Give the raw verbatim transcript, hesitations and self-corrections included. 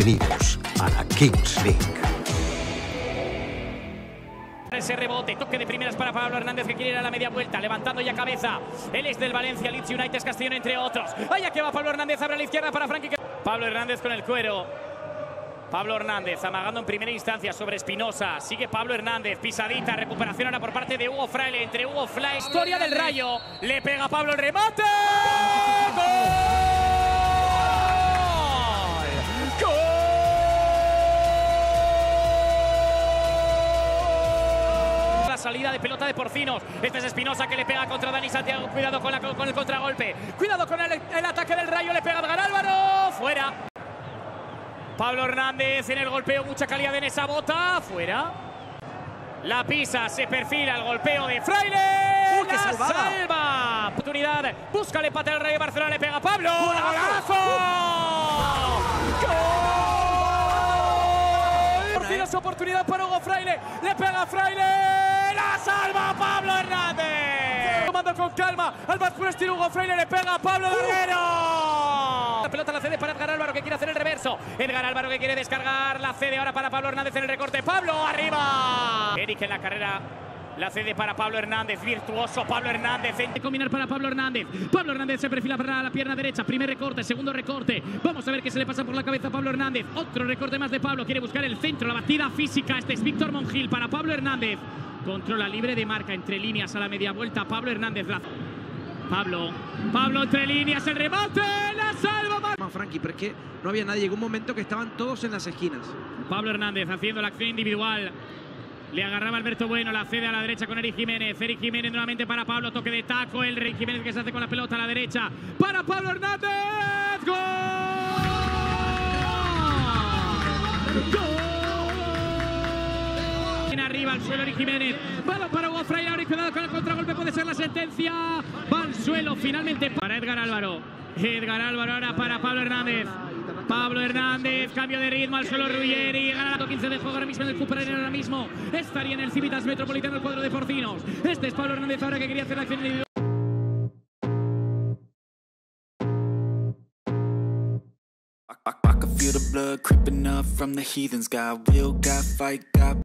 Bienvenidos a la Kings League. Ese rebote, toque de primeras para Pablo Hernández, que quiere ir a la media vuelta, levantando ya cabeza. Él es del Valencia, Leeds United, Castellón, entre otros. Allá que va Pablo Hernández, abre a la izquierda para Frankie. Pablo Hernández con el cuero. Pablo Hernández amagando en primera instancia sobre Espinosa. Sigue Pablo Hernández, pisadita, recuperación ahora por parte de Hugo Fraile. Entre Hugo Fraile, historia del Rayo. Le pega Pablo el remate. ¡Gol! Salida de pelota de Porcinos. Este es Espinosa que le pega contra Dani Santiago. Cuidado con, la, con el contragolpe. Cuidado con el, el ataque del Rayo. Le pega Edgar Álvaro. Fuera. Pablo Hernández en el golpeo. Mucha calidad en esa bota. Fuera. La pisa. Se perfila el golpeo de Fraile. ¡Uy, qué la salvada! salva. Oportunidad. Busca el empate del Rayo Barcelona. Le pega Pablo. ¡Golazo! ¡Gol! Porcinos, oportunidad para Hugo Fraile. Le pega Fraile. ¡La salva Pablo Hernández! Tomando con calma al más puro estilo Hugo Fraile, le pega a Pablo Larguero. La pelota la cede para Edgar Álvaro, que quiere hacer el reverso. Edgar Álvaro que quiere descargar, la cede ahora para Pablo Hernández en el recorte. ¡Pablo, arriba! Eric en la carrera. La cede para Pablo Hernández, virtuoso Pablo Hernández. En... Combinar para Pablo Hernández. Pablo Hernández se perfila para la pierna derecha. Primer recorte, segundo recorte. Vamos a ver qué se le pasa por la cabeza a Pablo Hernández. Otro recorte más de Pablo. Quiere buscar el centro, la batida física. Este es Víctor Monjil para Pablo Hernández. Controla libre de marca entre líneas a la media vuelta. Pablo Hernández. La... Pablo. Pablo entre líneas. El remate. La salva. Frankie, pero es que no había nadie. Llegó un momento que estaban todos en las esquinas. Pablo Hernández haciendo la acción individual. Le agarraba Alberto Bueno, la cede a la derecha con Eric Jiménez. Eric Jiménez nuevamente para Pablo, toque de taco. El Rey Jiménez que se hace con la pelota a la derecha. Para Pablo Hernández. ¡Gol! ¡Gol! Arriba al suelo Eric Jiménez. Balón para Hugo Fraile. Ahora y cuidado con el contragolpe. Puede ser la sentencia. Va al suelo finalmente para Edgar Álvaro. Edgar Álvaro ahora para Pablo Hernández. Pablo Hernández, cambio de ritmo al suelo Ruggeri, gana la quince de juego ahora mismo en el Cooper Arena, ahora mismo estaría en el Civitas Metropolitano el cuadro de Porcinos. Este es Pablo Hernández ahora que quería hacer la acción individual. I, I, I can feel the blood creeping up from the heathens. Got will, got fight, got